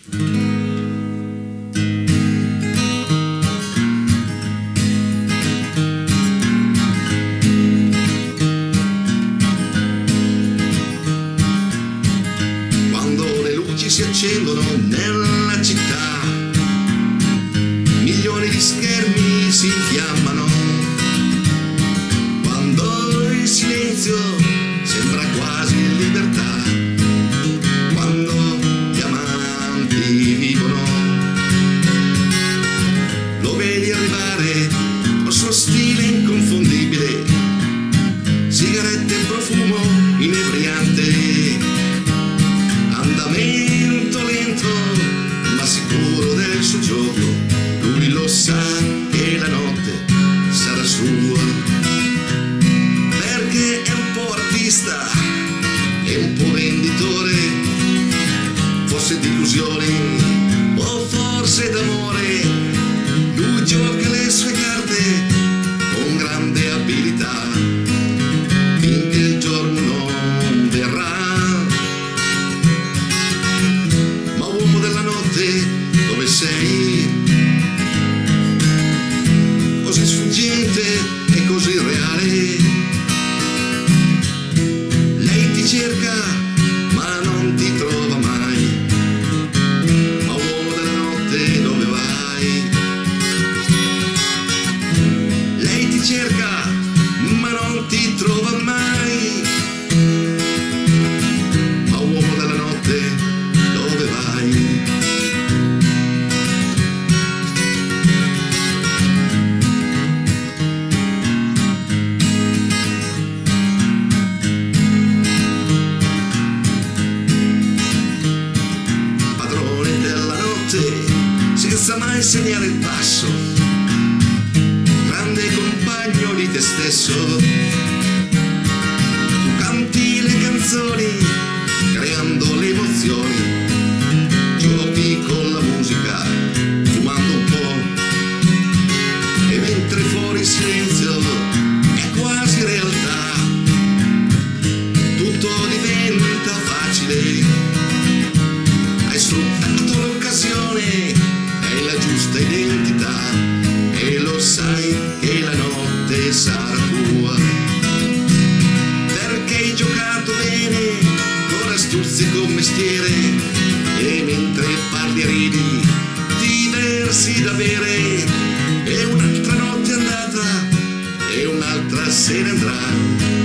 Si accendono nella città, milioni di schermi si infiammano, quando il silenzio sembra quasi libertà, quando gli amanti vivono, lo vedi arrivare col suo stile inconfondibile, sigarette e profumo inebriante, andamento lento ma sicuro del suo gioco, lui lo sa che la notte sarà sua, perché è un po' artista e un po' venditore, forse di illusioni o forse d'amore, lui gioca le sue carte con grande abilità, finché il giorno non verrà. Uomo della notte, dove sei? Così sfuggente e così reale. Lei ti cerca ma non ti trova mai. Ma uomo della notte, dove vai? Lei ti cerca ma non ti trova mai. Ma uomo della notte, dove vai? Padrone della notte, senza mai segnare il passo, grande compagno di te stesso, tu canti le canzoni creando le emozioni, giochi con la musica, fumando un po', e mentre fuori il silenzio è quasi realtà, tutto diventa facile, hai sfruttato l'occasione, hai la giusta identità, e lo sai che la notte sarà tua, perché hai giocato bene con astuzia e con mestiere, e mentre parli e ridi diversi da bere, e un'altra notte è andata e un'altra se ne andrà.